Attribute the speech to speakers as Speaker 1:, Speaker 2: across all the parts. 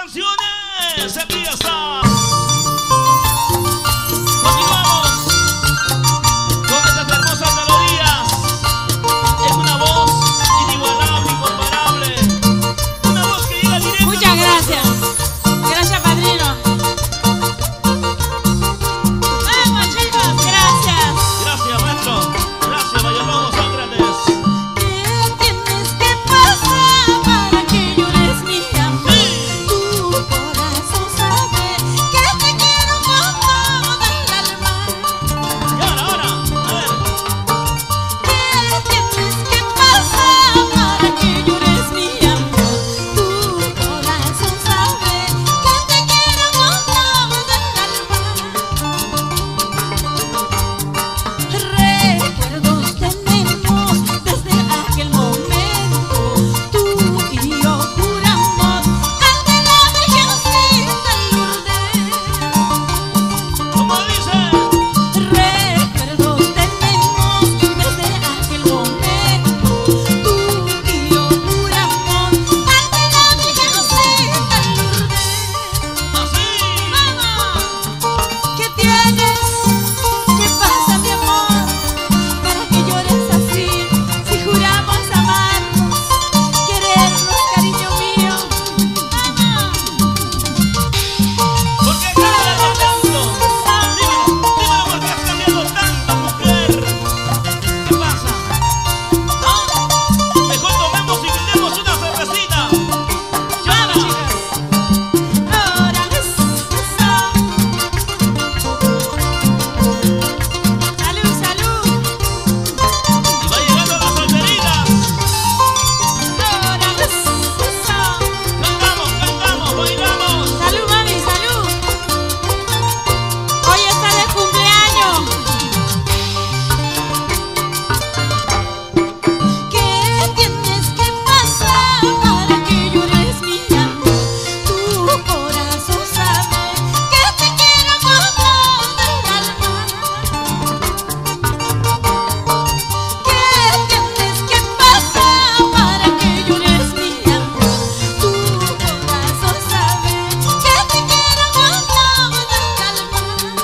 Speaker 1: canciones. Empieza. Continuamos con estas hermosas melodías. Es una voz inigualable, incomparable. Una voz que llega directo.
Speaker 2: Muchas gracias. Gracias, padrino. Vamos, chicos. Gracias.
Speaker 1: Gracias, maestro. Gracias, mayordomo Sócrates.
Speaker 2: ¿Qué tienes que pasar para que llores, mi amor? Tu corazón sabe que te quiero con todo el alma.
Speaker 1: Y ahora, a ver.
Speaker 2: ¿Qué tienes que pasar para que llores, mi amor? Tu corazón sabe que te quiero con todo el alma. Recuerdos tenemos desde aquel momento, tú y yo juramos ante la Virgencita Lourdes.
Speaker 1: ¿Cómo dice?
Speaker 2: Recuerdos tenemos desde aquel momento, tú y yo juramos ante la Virgencita Lourdes.
Speaker 1: Así.
Speaker 2: ¡Vamos! ¿Qué tienes? ¿Qué pasa, mi amor? Para que llores así, si juramos amarnos, querernos, cariño mío.
Speaker 1: ¿Por qué cambias tanto? Dímelo, ¿por qué has cambiado tanto, mujer? ¿Qué pasa? ¿No? Mejor tomemos y brindemos una cervecita.
Speaker 2: Vamos, chicas. Ahora eso. Salud, salud.
Speaker 1: Y va llegando las solteritas.
Speaker 2: Ahora eso.
Speaker 1: Cantamos, bailamos.
Speaker 2: Salud, mami, salud. Hoy está de cumpleaños. ¿Qué tienes que pasar para que llores, mi amor? Tu corazón sabe que te quiero con todo el alma. ¿Qué tienes que pasar para que llores, mi amor? Tu corazón sabe que te quiero con todo el alma.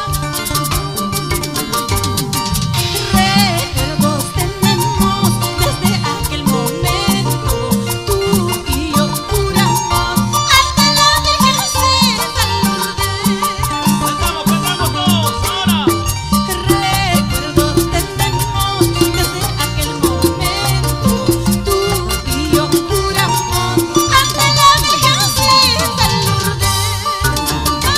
Speaker 2: Recuerdos tenemos desde aquel momento, tú y yo juramos ante la Virgencita Lourdes.
Speaker 1: Cantamos todos. Ahora.
Speaker 2: Recuerdos tenemos desde aquel momento, tú y yo juramos ante la Virgencita Lourdes.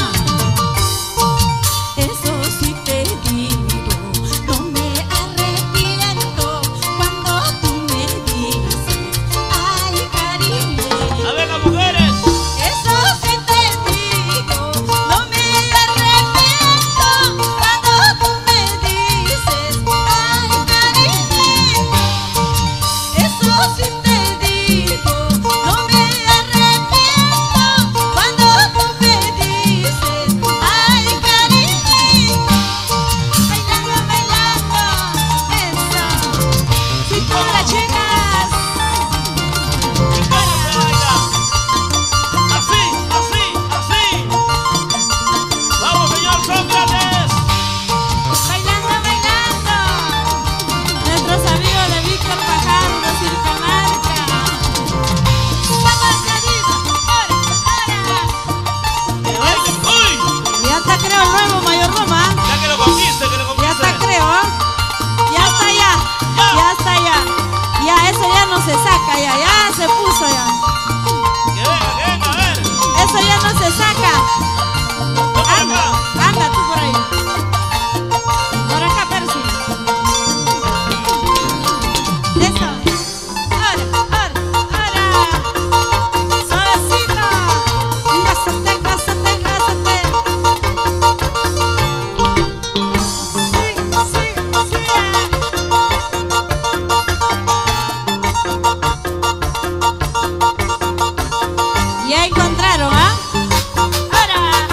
Speaker 2: ¡Vamos! Eso sí te digo, no me arrepiento cuando tú me dices, ay, cariño.
Speaker 1: A ver, las mujeres.
Speaker 2: Eso sí te digo, no me arrepiento cuando tú me dices, ay, cariño. Eso sí te digo, no me arrepiento cuando tú me dices, ay, cariño. Bailando, bailando, eso. Sí, todas las chicas.
Speaker 1: ¿Y cómo se baila? Así. Vamos, señor Sócrates.
Speaker 2: Bailando, bailando. Nuestros amigos de Víctor Fajardo, Circamarca. Vamos, Janito.
Speaker 1: Que baile. ¡Uy!
Speaker 2: Ya está, creo, el nuevo mayordomo, ¿ah?
Speaker 1: Ya que lo conquiste,
Speaker 2: Ya está, creo, ¿ah? Ya está, ya. Ya está, ya. Ya, eso ya no se saca, ya se puso, ya.
Speaker 1: Que venga, a ver.
Speaker 2: Eso ya no se saca.
Speaker 1: Por
Speaker 2: Anda,
Speaker 1: acá.
Speaker 2: anda tú por ahí. Por acá, Percy. Eso. Ahora. Suavecito. Gásate, gásate, gásate. Sí. Ya encontraron, ¿ah? Ahora.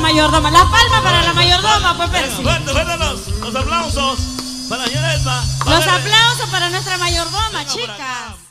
Speaker 2: mayordoma. La palma para la mayordoma, pues Percy.
Speaker 1: Fuerte, fuerte los aplausos para la señora Elma.
Speaker 2: Los aplausos para nuestra mayordoma,
Speaker 1: Venga por
Speaker 2: chicas.
Speaker 1: acá.